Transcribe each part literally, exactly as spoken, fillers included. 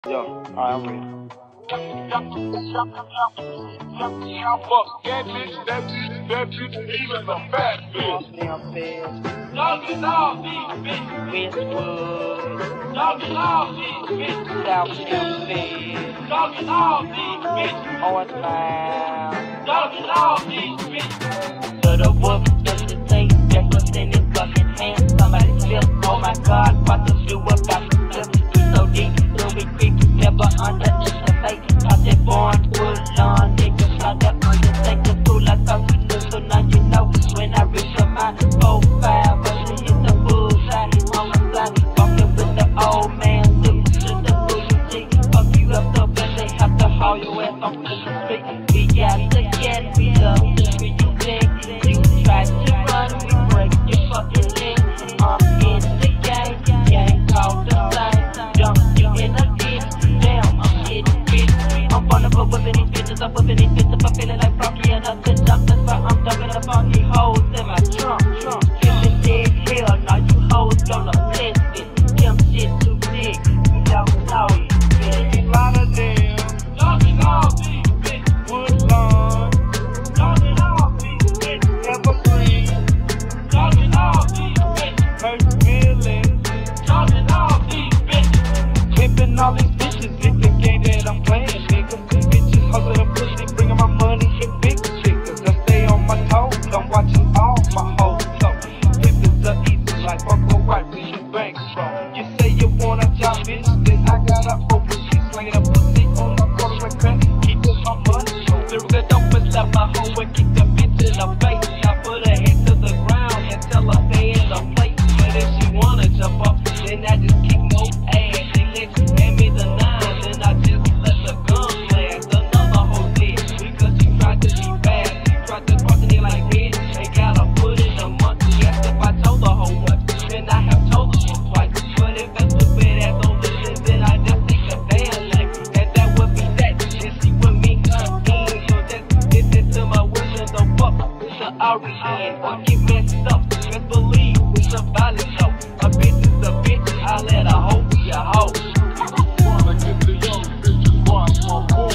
Yo, alright, I'm ready. Fuck that bitch, that bitch, that bitch, even a fat bitch. Damn fast. Dogging all these bitches. Westwood. Dogging all these bitches. South Memphis. Dogging all these bitches. Northbound. Dogging all these bitches. To the wolf, just to take that was in his fucking hand. Somebody slip. Oh my god, what to do about the slip? He's so deep, it'll be creepy. Never underestimate. Cause they born full on niggas. How that undertake the fool. I thought you knew, so now you know. When I reach for my profile, but she hit the bullseye. On the fly, walking with the old man. Look to the bullshit. Fuck you up so bad, they have to haul your ass off the street. We got to get, we love the street. You think you try to run, we break your fucking leg. I'm in the game, gang called the same. Dump you in the ditch, damn, I'm getting rich. I'm vulnerable with these bitches, I'm whipping these bitches, I'm feeling like Rocky and I'm the jump. That's why I'm dumping up on these hoes in my trunk. Killing dead, hell, now you hoes gonna bless it. Them shit too big, you don't know it. A lot of them. Dogging all these bitches. Woodlawn, Dogging all these bitches. Evergreen, Dogging all these bitches. Hurt feelings, Dogging all these bitches. pimping all these bitches. It's the game that I'm playing, nigga. Bitches hustle the pussy, bringing my money, hit big chickens. I stay on my toes, I'm watching all my hoes. So, pimpins are easy, like Uncle White, we should bank from. You say you want a job, bitch, then I got a open shit, slinging a pussy on my quarter and crack, keeping my money strong. Through the dope and slap my hoe and kick the bitch in the face. I put her head to the ground and tell her stay in the place. But if she wanna jump up, then I just kick no ass. They let you hand me the nine, then I just let the gun blast. Another hoe dead, because she tried to be bad. She tried to cross me like this, they gotta put in a month. She asked if I told her hoe what, then I have told her so twice. But if that stupid ass don't listen, then I just take a damn life. And that would be that, and she with me again. So just listen to my wishes, don't fuck with the origin. Or get messed up, just believe it's a violent show. A bitch is a bitch, I let a hoe be a hoe. Wanna get the young bitches watch my ball.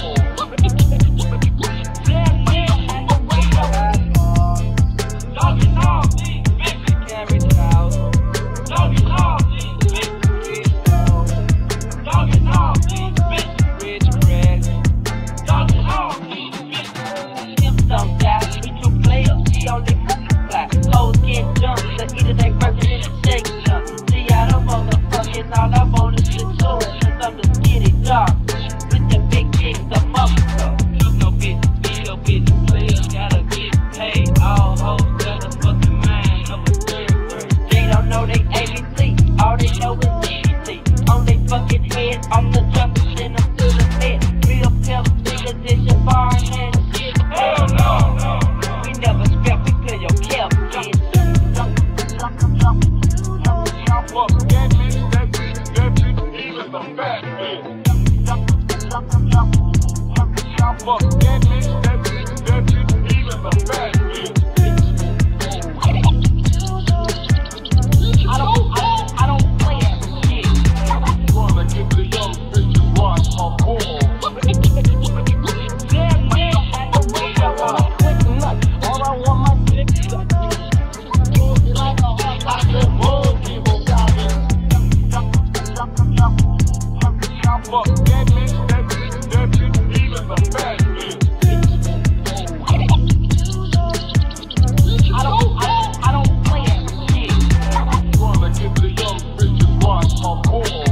Dogging all these bitches. Carriage house, Dogging all these bitches. Dogging all these bitches. rich press. Dogging all these bitches. If some die, we two players, she only multiply. Hoes get jumped, so either they working in the shake shop. See how the motherfucking all I want is the tour, cause I'm the skinny dog. With the big dick, the motherfucker. You no bitch, be your bitch, players gotta get paid. All hoes got a fucking mind of a third grade. They don't know they A B C, all they know is D B T. On they fucking head, on the truck, send them to the bed. Real pimp niggas is your bar and shit. Hell no, no, no. We never scrap, we clear your cap, bitch. Fuck that bitch, that bitch, that bitch, even a fat bitch. Fuck that bitch, that bitch, that bitch, even a fat bitch. I don't, I don't, I don't play that shit. Wanna get the young bitches watch my ball. All I want my dick sucked. I said, whoa, people got it. Fuck that bitch, that bitch, that bitch, even a fat bitch. I don't, I don't, I don't play that shit. Wanna get the young bitches watch my ball.